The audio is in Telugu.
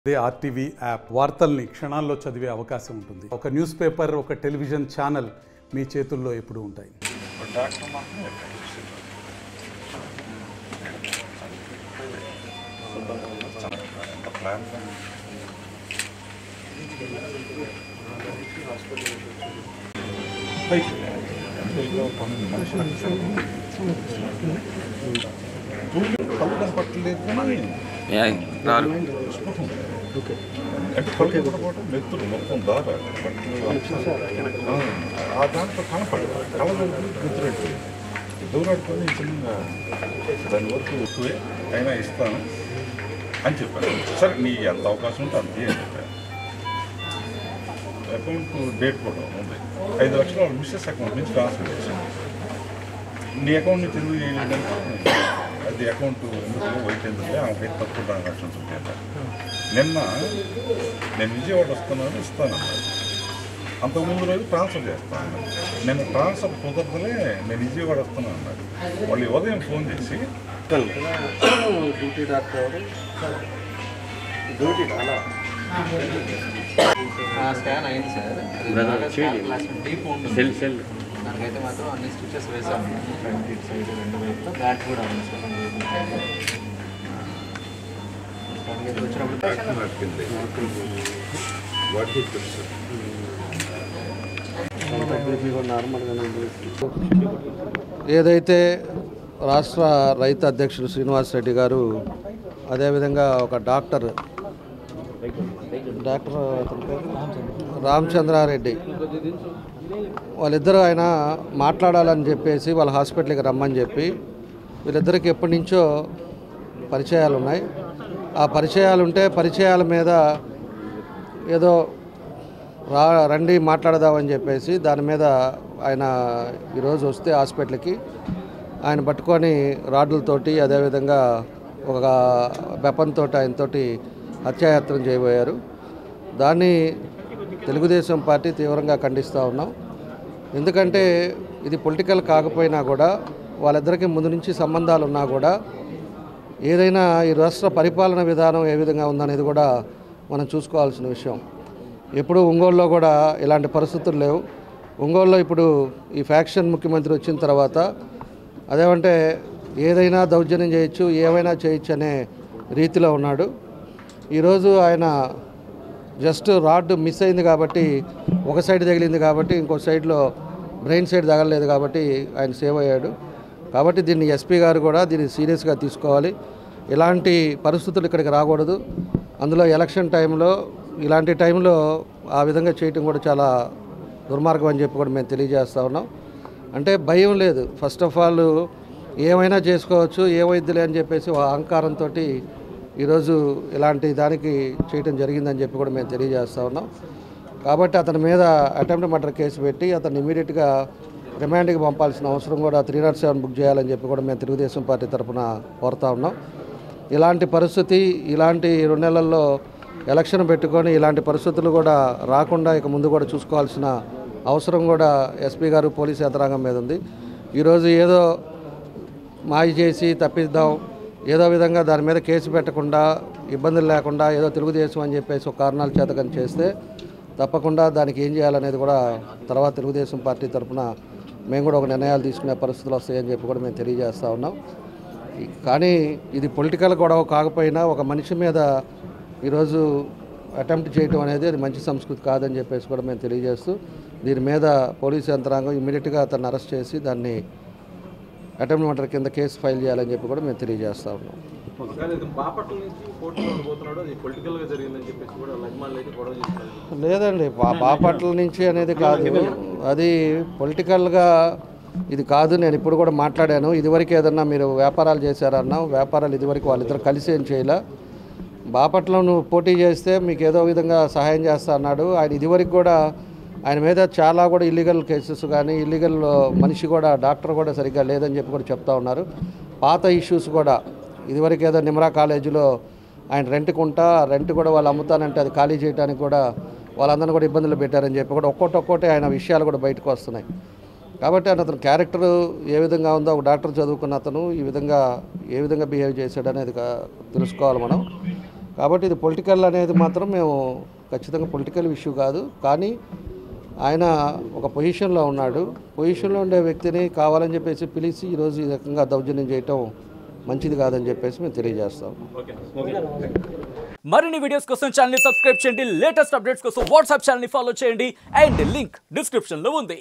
అదే ఆర్టీవీ యాప్ వార్తల్ని క్షణాల్లో చదివే అవకాశం ఉంటుంది. ఒక న్యూస్ పేపర్, ఒక టెలివిజన్ ఛానల్ మీ చేతుల్లో ఎప్పుడూ ఉంటాయి. అంటే పడుకోవడం మెత్తులు మొత్తం దారా ఆ దాంట్లో కనపడదు కలగదు మెత్తులు దూరాడుకొని చిన్నగా దాని వరకు ఎక్కువే అయినా ఇస్తాను అని చెప్పాను. సరే నీ ఎంత అవకాశం ఉంటే అంతే అని చెప్పాను. అకౌంట్ డేట్ కూడా ఉంది. 5 లక్షలు మిస్సెస్ అకౌంట్ నుంచి ట్రాన్స్ఫర్ చేశాను. నీ అకౌంట్ నుంచి ఎందుకు చేయలేదంటే అది అకౌంట్ ఎందుకు వైట్ ఎందుకు ఆమెకైతే తక్కువ ట్రాన్సాక్షన్స్ ఉంటాయి. నిన్న నేను విజయవాడ వస్తున్నాను ఇస్తానన్నాను. అంతకుముందు రోజు ట్రాన్స్ఫర్ చేస్తాను. నేను ట్రాన్స్ఫర్ కుదరదలే నేను విజయవాడ వస్తున్నాను అన్నాడు. వాళ్ళు ఉదయం ఫోన్ చేసి డ్యూటీ డాక్టర్ డ్యూటీ స్కాన్ అయింది సార్. డీప్ ఉంటుంది దానికైతే మాత్రం అన్ని స్టిచెస్ వేసాము. ఫ్రంట్ ఇటు సైడ్ 2 వైపులో బ్యాక్ కూడా ఉంది సార్. ఏదైతే రాష్ట్ర రైతు అధ్యక్షుడు శ్రీనివాస్ రెడ్డి గారు, అదేవిధంగా ఒక డాక్టర్ రామచంద్రారెడ్డి వాళ్ళిద్దరూ ఆయన మాట్లాడాలని చెప్పేసి వాళ్ళ హాస్పిటల్కి రమ్మని చెప్పి వీళ్ళిద్దరికి ఎప్పటి నుంచో పరిచయాలు ఉన్నాయి. ఆ పరిచయాలు ఉంటే పరిచయాల మీద ఏదో రండి మాట్లాడదామని చెప్పేసి దాని మీద ఆయన ఈరోజు వస్తే హాస్పిటల్కి ఆయన పట్టుకొని రాడ్లతోటి అదేవిధంగా ఒక వెపన్తో ఆయనతోటి హత్యాయత్నం చేయబోయారు. దాన్ని తెలుగుదేశం పార్టీ తీవ్రంగా ఖండిస్తూ ఉన్నాం. ఎందుకంటే ఇది పొలిటికల్ కాకపోయినా కూడా వాళ్ళిద్దరికీ ముందు నుంచి సంబంధాలు ఉన్నా కూడా ఏదైనా ఈ రాష్ట్ర పరిపాలన విధానం ఏ విధంగా ఉందనేది కూడా మనం చూసుకోవాల్సిన విషయం. ఎప్పుడు ఒంగోలులో కూడా ఇలాంటి పరిస్థితులు లేవు. ఒంగోలులో ఇప్పుడు ఈ ఫ్యాక్షన్ ముఖ్యమంత్రి వచ్చిన తర్వాత అదేమంటే ఏదైనా దౌర్జన్యం చేయొచ్చు, ఏమైనా చేయొచ్చు అనే రీతిలో ఉన్నాడు. ఈరోజు ఆయన జస్ట్ రాడ్ మిస్ అయింది కాబట్టి ఒక సైడ్ తగిలింది కాబట్టి ఇంకో సైడ్లో బ్రెయిన్ సైడ్ తగలలేదు కాబట్టి ఆయన సేవ్ అయ్యాడు. కాబట్టి దీన్ని ఎస్పీ గారు కూడా దీన్ని సీరియస్గా తీసుకోవాలి. ఇలాంటి పరిస్థితులు ఇక్కడికి రాకూడదు. అందులో ఎలక్షన్ టైంలో ఇలాంటి టైంలో ఆ విధంగా చేయటం కూడా చాలా దుర్మార్గం అని చెప్పి కూడా మేము తెలియజేస్తూ ఉన్నాం. అంటే భయం లేదు. ఫస్ట్ ఆఫ్ ఆల్ ఏమైనా చేసుకోవచ్చు, ఏమైద్దిలే అని చెప్పేసి అహంకారంతో ఈరోజు ఇలాంటి దానికి చేయటం జరిగిందని చెప్పి కూడా మేము తెలియజేస్తూ ఉన్నాం. కాబట్టి అతని మీద అటెంప్ట్ మర్డర్ కేసు పెట్టి అతన్ని ఇమీడియట్గా రిమాండ్కి పంపాల్సిన అవసరం కూడా 307 బుక్ చేయాలని చెప్పి కూడా మేము తెలుగుదేశం పార్టీ తరఫున కోరుతా ఉన్నాం. ఇలాంటి పరిస్థితి ఇలాంటి 2 నెలల్లో ఎలక్షన్ పెట్టుకొని ఇలాంటి పరిస్థితులు కూడా రాకుండా ఇక ముందు కూడా చూసుకోవాల్సిన అవసరం కూడా ఎస్పీ గారు పోలీసు యంత్రాంగం మీద ఉంది. ఈరోజు ఏదో మాయ చేసి తప్పిద్దాం, ఏదో విధంగా దాని మీద కేసు పెట్టకుండా ఇబ్బందులు లేకుండా ఏదో తెలుగుదేశం అని చెప్పేసి ఒక కారణాల చేతకని చేస్తే తప్పకుండా దానికి ఏం చేయాలనేది కూడా తర్వాత తెలుగుదేశం పార్టీ తరఫున మేము కూడా ఒక నిర్ణయాలు తీసుకునే పరిస్థితులు వస్తాయని చెప్పి కూడా మేము తెలియజేస్తూ ఉన్నాం. కానీ ఇది పొలిటికల్ గొడవ కాకపోయినా ఒక మనిషి మీద ఈరోజు అటెంప్ట్ చేయడం అనేది అది మంచి సంస్కృతి కాదని చెప్పేసి కూడా మేము తెలియజేస్తూ దీని మీద పోలీసు యంత్రాంగం ఇమ్మీడియట్గా అతన్ని అరెస్ట్ చేసి దాన్ని అటెంప్ట్ మర్డర్ కింద కేసు ఫైల్ చేయాలని చెప్పి కూడా మేము తెలియజేస్తూ ఉన్నాం. లేదండి, బాపట్ల నుంచి అనేది కాదు, అది పొలిటికల్గా ఇది కాదు. నేను ఇప్పుడు కూడా మాట్లాడాను. ఇదివరకు ఏదన్నా మీరు వ్యాపారాలు చేశారన్నా, వ్యాపారాలు ఇదివరకు వాళ్ళిద్దరు కలిసి ఏం చేయలే. బాపట్ల నువ్వు పోటీ చేస్తే మీకు ఏదో విధంగా సహాయం చేస్తా అన్నాడు ఆయన. ఇదివరకు కూడా ఆయన మీద చాలా కూడా ఇల్లీగల్ కేసెస్ కానీ ఇల్లీగల్ మనిషి కూడా డాక్టర్ కూడా సరిగ్గా లేదని చెప్పి కూడా చెప్తా ఉన్నారు. పాత ఇష్యూస్ కూడా ఇదివరకు ఏదో నిమ్రా కాలేజీలో ఆయన రెంట్ కూడా వాళ్ళు అమ్ముతానంటే అది ఖాళీ చేయడానికి కూడా వాళ్ళందరినీ కూడా ఇబ్బందులు పెట్టారని చెప్పి కూడా ఒక్కొక్కటి ఆయన విషయాలు కూడా బయటకు వస్తున్నాయి. కాబట్టి అతను క్యారెక్టర్ ఏ విధంగా ఉందో ఒక డాక్టర్ చదువుకున్న అతను ఈ విధంగా ఏ విధంగా బిహేవ్ చేశాడు అనేది తెలుసుకోవాలి మనం. కాబట్టి ఇది పొలిటికల్ అనేది మాత్రం మేము ఖచ్చితంగా పొలిటికల్ ఇష్యూ కాదు. కానీ ఆయన ఒక పొజిషన్లో ఉన్నాడు. పొజిషన్లో ఉండే వ్యక్తిని కావాలని చెప్పేసి పిలిచి ఈరోజు ఈ రకంగా దౌర్జన్యం చేయటం మంచిది కాదని చెప్పేసి మేము తెలియజేస్తాం. మరిన్ని వీడియోస్ కోసం ఛానల్ ని సబ్స్క్రైబ్ చేయండి. లేటెస్ట్ అప్డేట్స్ కోసం వాట్సాప్ ఛానల్ ని ఫాలో చేయండి. అండ్ లింక్ డిస్క్రిప్షన్ లో ఉంది.